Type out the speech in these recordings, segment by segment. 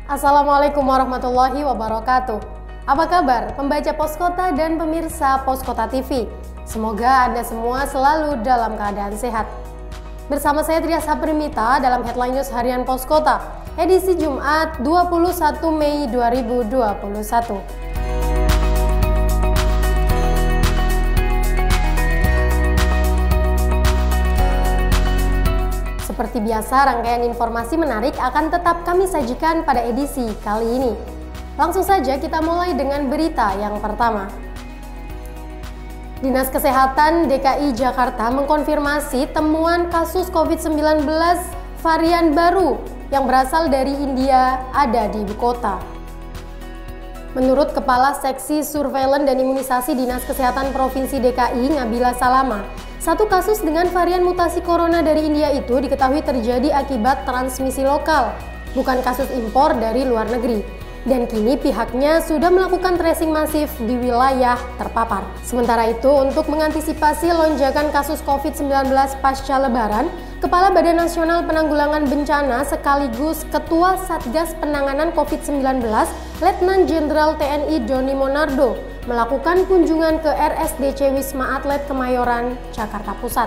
Assalamualaikum warahmatullahi wabarakatuh. Apa kabar pembaca Poskota dan pemirsa Poskota TV? Semoga Anda semua selalu dalam keadaan sehat. Bersama saya Tria Saprimita dalam Headline News Harian Poskota, edisi Jumat 21 Mei 2021. Seperti biasa, rangkaian informasi menarik akan tetap kami sajikan pada edisi kali ini. Langsung saja kita mulai dengan berita yang pertama. Dinas Kesehatan DKI Jakarta mengkonfirmasi temuan kasus COVID-19 varian baru yang berasal dari India ada di ibu kota. Menurut Kepala Seksi Surveillance dan Imunisasi Dinas Kesehatan Provinsi DKI, Nabila Salama, satu kasus dengan varian mutasi corona dari India itu diketahui terjadi akibat transmisi lokal, bukan kasus impor dari luar negeri. Dan kini pihaknya sudah melakukan tracing masif di wilayah terpapar. Sementara itu, untuk mengantisipasi lonjakan kasus COVID-19 pasca Lebaran, Kepala Badan Nasional Penanggulangan Bencana sekaligus Ketua Satgas Penanganan COVID-19, Letnan Jenderal TNI Doni Monardo, melakukan kunjungan ke RSDC Wisma Atlet Kemayoran, Jakarta Pusat.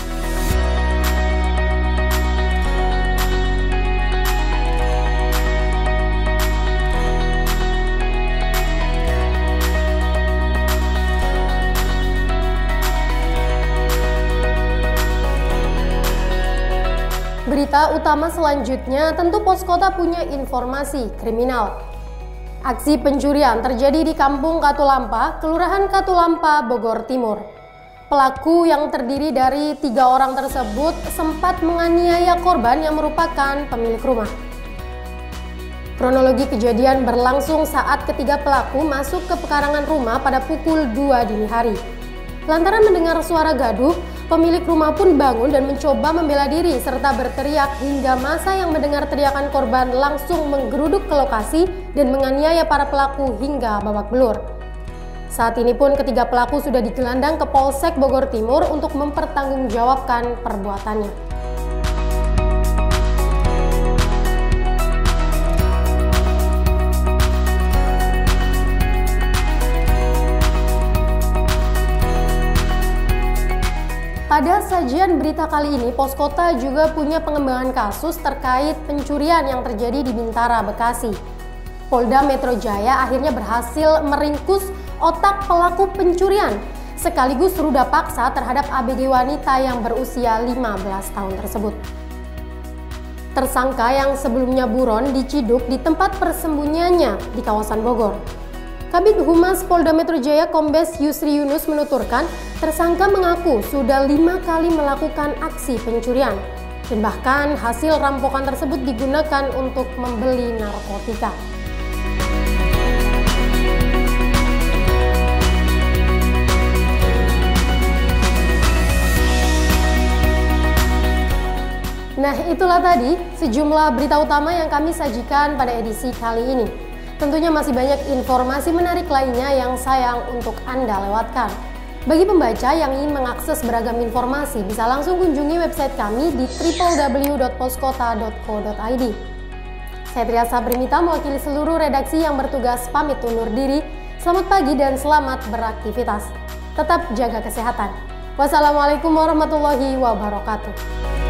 Berita utama selanjutnya, tentu Poskota punya informasi kriminal. Aksi pencurian terjadi di Kampung Katulampa, Kelurahan Katulampa, Bogor Timur. Pelaku yang terdiri dari 3 orang tersebut sempat menganiaya korban yang merupakan pemilik rumah. Kronologi kejadian berlangsung saat ketiga pelaku masuk ke pekarangan rumah pada pukul 2 dini hari. Lantaran mendengar suara gaduh, pemilik rumah pun bangun dan mencoba membela diri serta berteriak hingga massa yang mendengar teriakan korban langsung menggeruduk ke lokasi dan menganiaya para pelaku hingga babak belur. Saat ini pun ketiga pelaku sudah digelandang ke Polsek Bogor Timur untuk mempertanggungjawabkan perbuatannya. Pada sajian berita kali ini, Poskota juga punya pengembangan kasus terkait pencurian yang terjadi di Bintara, Bekasi. Polda Metro Jaya akhirnya berhasil meringkus otak pelaku pencurian, sekaligus ruda paksa terhadap ABG wanita yang berusia 15 tahun tersebut. Tersangka yang sebelumnya buron diciduk di tempat persembunyiannya di kawasan Bogor. Kabid Humas Polda Metro Jaya Kombes Yusri Yunus menuturkan, tersangka mengaku sudah 5 kali melakukan aksi pencurian dan bahkan hasil rampokan tersebut digunakan untuk membeli narkotika. Nah, itulah tadi sejumlah berita utama yang kami sajikan pada edisi kali ini. Tentunya masih banyak informasi menarik lainnya yang sayang untuk Anda lewatkan. Bagi pembaca yang ingin mengakses beragam informasi, bisa langsung kunjungi website kami di www.poskota.co.id. Saya Tria Saprimita mewakili seluruh redaksi yang bertugas pamit undur diri. Selamat pagi dan selamat beraktivitas. Tetap jaga kesehatan. Wassalamualaikum warahmatullahi wabarakatuh.